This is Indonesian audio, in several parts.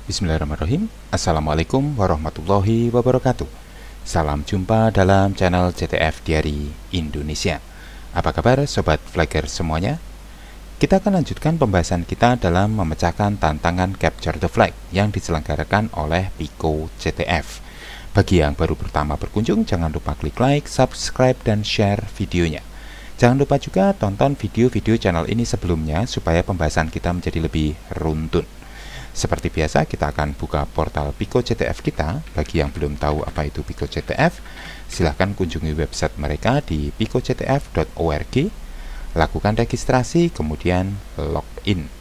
Bismillahirrahmanirrahim. Assalamualaikum warahmatullahi wabarakatuh. Salam jumpa dalam channel CTF Diary Indonesia. Apa kabar Sobat Flagger semuanya? Kita akan lanjutkan pembahasan kita dalam memecahkan tantangan Capture the Flag yang diselenggarakan oleh Pico CTF. Bagi yang baru pertama berkunjung, jangan lupa klik like, subscribe, dan share videonya. Jangan lupa juga tonton video-video channel ini sebelumnya supaya pembahasan kita menjadi lebih runtun. Seperti biasa, kita akan buka portal Pico CTF kita. Bagi yang belum tahu apa itu Pico CTF, silahkan kunjungi website mereka di picoctf.org, lakukan registrasi, kemudian login.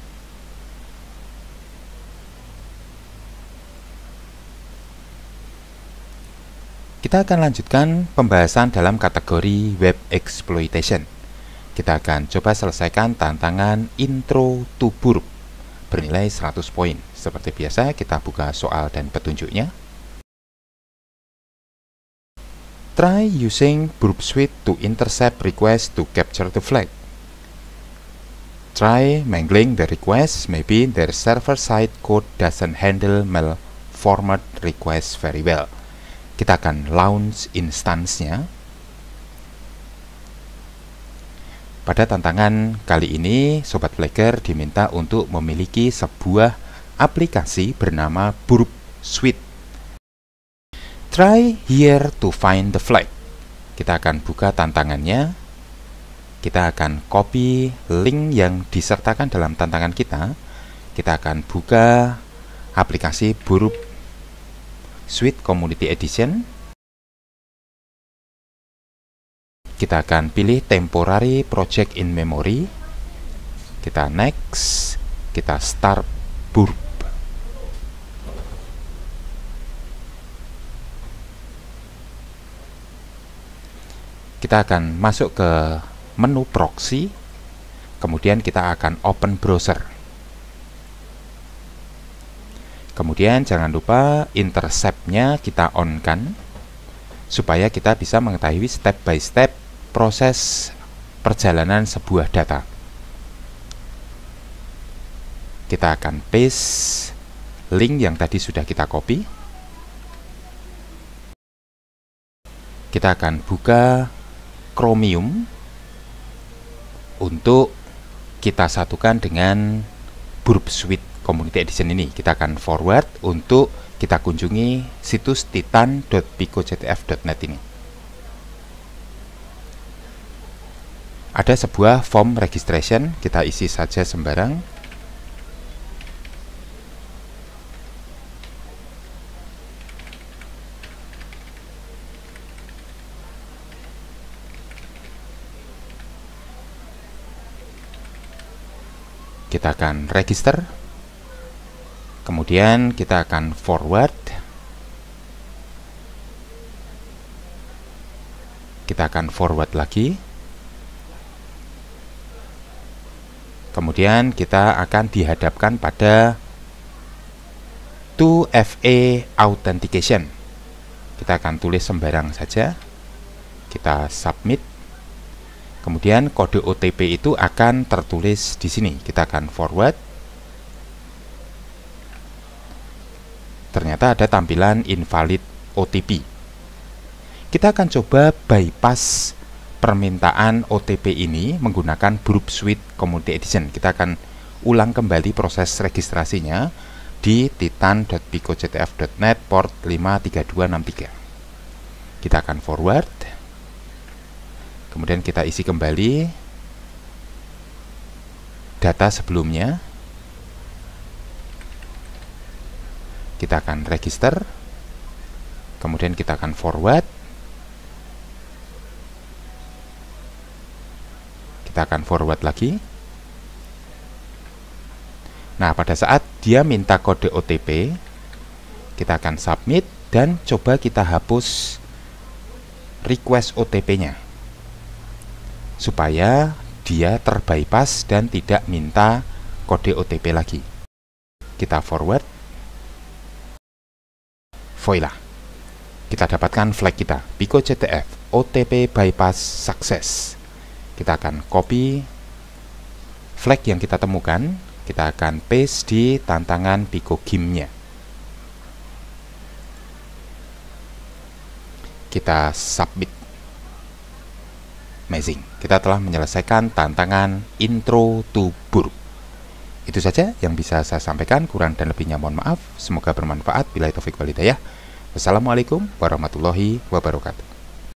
Kita akan lanjutkan pembahasan dalam kategori Web Exploitation. Kita akan coba selesaikan tantangan Intro to Burp bernilai 100 poin. Seperti biasa, kita buka soal dan petunjuknya. Try using Burp Suite to intercept request to capture the flag. Try mangling the request, maybe their server-side code doesn't handle malformed request very well. Kita akan launch instance-nya. Pada tantangan kali ini, Sobat Flagger diminta untuk memiliki sebuah aplikasi bernama Burp Suite. Try here to find the flag. Kita akan buka tantangannya. Kita akan copy link yang disertakan dalam tantangan kita. Kita akan buka aplikasi Burp Suite Community Edition. Kita akan pilih temporary project in memory. Kita next. Kita start Burp. Kita akan masuk ke menu proxy. Kemudian kita akan open browser. Kemudian jangan lupa intercept-nya kita on-kan supaya kita bisa mengetahui step by step proses perjalanan sebuah data. Kita akan paste link yang tadi sudah kita copy. Kita akan buka Chromium untuk kita satukan dengan Burp Suite Community Edition ini. Kita akan forward untuk kita kunjungi situs titan.picoctf.net ini. Ada sebuah form registration, kita isi saja sembarang. Kita akan register. Kemudian kita akan forward. Kita akan forward lagi. Kemudian kita akan dihadapkan pada 2FA authentication. Kita akan tulis sembarang saja. Kita submit. Kemudian kode OTP itu akan tertulis di sini. Kita akan forward. Ternyata ada tampilan invalid OTP. Kita akan coba bypass permintaan OTP ini menggunakan Burp Suite Community Edition. Kita akan ulang kembali proses registrasinya di titan.picoctf.net port 53263. Kita akan forward. Kemudian kita isi kembali data sebelumnya. Kita akan register. Kemudian kita akan forward. Kita akan forward lagi. Nah, pada saat dia minta kode OTP, kita akan submit dan coba kita hapus request OTP-nya supaya dia terbypass dan tidak minta kode OTP lagi. Kita forward. Voila. Kita dapatkan flag kita, Pico CTF OTP bypass success. Kita akan copy flag yang kita temukan, Kita akan paste di tantangan Pikogym-nya. Kita submit. Amazing, kita telah menyelesaikan tantangan Intro to Burp. Itu saja yang bisa saya sampaikan, kurang dan lebihnya mohon maaf. Semoga bermanfaat. Billahi taufik wal hidayah. Wassalamualaikum warahmatullahi wabarakatuh.